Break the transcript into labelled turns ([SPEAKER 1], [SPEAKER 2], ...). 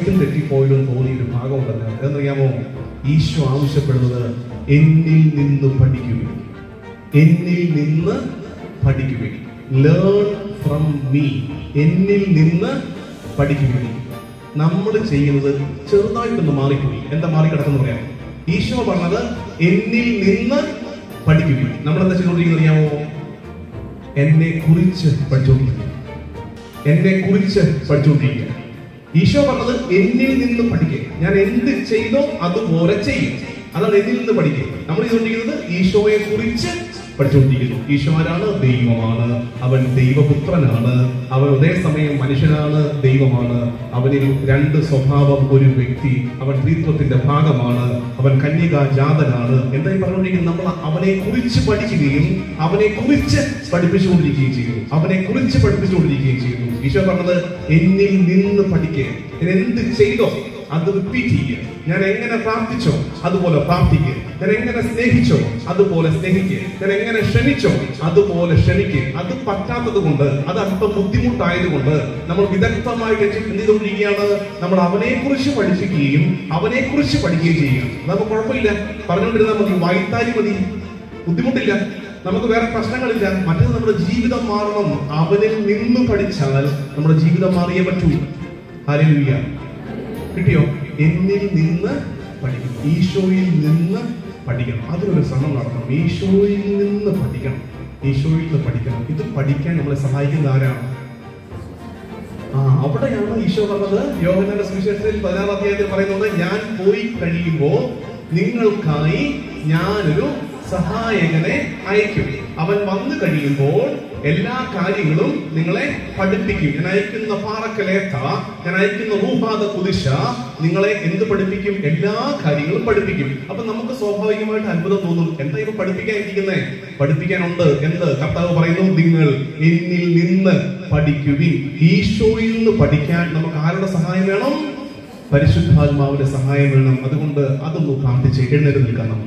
[SPEAKER 1] ശരിക്കും തെറ്റിപ്പോയിടും തോന്നിയൊരു ഭാഗമുണ്ടല്ലോ. എന്നറിയാമോ? ഈശോ ആവശ്യപ്പെടുന്നത് എന്നിൽ നിന്ന് പഠിക്കുക, എന്നിൽ നിന്ന് പഠിക്കുക. Learn from me. എന്നിൽ നിന്ന് പഠിക്കുക. നമ്മൾ ചെയ്യുന്നത് ചെറുതായിട്ടൊന്ന് മാറിപ്പോയി. എന്താ മാറിക്കിടക്കെന്ന് പറയാം? ഈശോ പറഞ്ഞത് എന്നിൽ നിന്ന് പഠിക്കുക. നമ്മളെന്താ ചെയ്തുകൊണ്ടിരിക്കുന്നത് അറിയാമോ? എന്നെ കുറിച്ച് പഠിച്ചുകൊണ്ടിരിക്കുക, എന്നെ കുറിച്ച് പഠിച്ചുകൊണ്ടിരിക്കുക. ഈശോ പറഞ്ഞത് എന്നിൽ നിന്ന് പഠിക്കുക. ഞാൻ എന്ത് ചെയ്തോ അതുപോലെ ചെയ്യും. അതാണ് എന്നിൽ നിന്ന് പഠിക്കുക. നമ്മൾ ചെയ്തുകൊണ്ടിരിക്കുന്നത് ഈശോയെ കുറിച്ച് പഠിച്ചുകൊണ്ടിരിക്കുന്നു. ഈശോ ആരാണ്? ദൈവമാണ്. അവൻ ദൈവപുത്രനാണ്. അവൻ ഒരേ സമയം മനുഷ്യനാണ്, ദൈവമാണ്. അവനിൽ രണ്ട് സ്വഭാവം ഒരു വ്യക്തി. അവൻ ത്രിത്വത്തിന്റെ ഭാഗമാണ്. അവൻ കന്യകാജാതനാണ്. എന്തായി പറഞ്ഞുകൊണ്ടിരിക്കുന്നത്? നമ്മൾ അവനെ കുറിച്ച് പഠിക്കുകയും അവനെ കുറിച്ച് പഠിപ്പിച്ചുകൊണ്ടിരിക്കുകയും ചെയ്യുന്നു. അവനെ കുറിച്ച് പഠിപ്പിച്ചുകൊണ്ടിരിക്കുകയും ചെയ്യുന്നു. ഈശോ പറഞ്ഞത് എന്നിൽ നിന്ന് പഠിക്കുക. ഞാൻ എന്ത് ചെയ്തോ അത് റിപ്പീറ്റ് ചെയ്യുക. ഞാൻ എങ്ങനെ പ്രാർത്ഥിച്ചോ അതുപോലെ പ്രാർത്ഥിക്കുക. ഞാൻ എങ്ങനെ സ്നേഹിച്ചോ അതുപോലെ സ്നേഹിക്കുക. ഞാൻ എങ്ങനെ ക്ഷമിച്ചോ അതുപോലെ ക്ഷമിക്കുക. അത് പറ്റാത്തത് കൊണ്ട്, അത് അല്പം ബുദ്ധിമുട്ടായതുകൊണ്ട് നമ്മൾ വിദഗ്ധമായിട്ട് എന്ത് ചെയ്തുകൊണ്ടിരിക്കുകയാണ്? നമ്മൾ അവനെ കുറിച്ച് പഠിപ്പിക്കുകയും അവനെ കുറിച്ച് പഠിക്കുകയും ചെയ്യുക. നമുക്ക് കുഴപ്പമില്ല, പറഞ്ഞുകൊണ്ടിരുന്നാൽ മതി, വായിത്താലി മതി, ബുദ്ധിമുട്ടില്ല, നമുക്ക് വേറെ പ്രശ്നങ്ങളില്ല. മറ്റേത് നമ്മുടെ ജീവിതം മാറണം. അവനിൽ നിന്ന് പഠിച്ചാൽ നമ്മുടെ ജീവിതം മാറിയേ പറ്റൂ. ഹല്ലേലൂയ. കിട്ടിയോ? എന്നിൽ നിന്ന് പഠിക്കണം, ഈശോയിൽ നിന്ന് പഠിക്കണം. അതിനൊരു ശ്രമം നടത്തണം. ഈശോയിൽ നിന്ന് പഠിക്കണം, ഈശോയിൽ നിന്ന് പഠിക്കണം. ഇത് പഠിക്കാൻ നമ്മളെ സഹായിക്കുന്ന ആരാണ്? അവിടെയാണ് ഈശോ പറഞ്ഞത്. യോഹന്നാന്റെ സുവിശേഷത്തിൽ 16-ാം അധ്യായത്തിൽ പറയുന്നത്, ഞാൻ പോയി കഴിയുമ്പോൾ നിങ്ങൾക്കായി ഞാനൊരു സഹായകനെ അയക്കും. അവൻ വന്നു കഴിയുമ്പോൾ എല്ലാ കാര്യങ്ങളും നിങ്ങളെ പഠിപ്പിക്കും. ഞാൻ അയക്കുന്ന പാറക്കലേത്ത, ഞാൻ അയക്കുന്ന റൂഹാദ കുദിശ നിങ്ങളെ എന്ത് പഠിപ്പിക്കും? എല്ലാ കാര്യങ്ങളും പഠിപ്പിക്കും. അപ്പൊ നമുക്ക് സ്വാഭാവികമായിട്ട് അത്ഭുതം തോന്നും. എന്താ ഇപ്പൊ പഠിപ്പിക്കാനിരിക്കുന്നേ? പഠിപ്പിക്കാനുണ്ട്. എന്ത്? കർത്താവ് പറയുന്നു, നിങ്ങൾ എന്നിൽ നിന്ന് പഠിക്കുവിൻ. ഈശോയിൽ നിന്ന് പഠിക്കാൻ നമുക്ക് ആരുടെ സഹായം വേണം? പരിശുദ്ധാത്മാവിന്റെ സഹായം വേണം. അതുകൊണ്ട് അതൊന്ന് പ്രാർത്ഥിച്ച് എഴുന്നേറ്റ് നിൽക്കണം.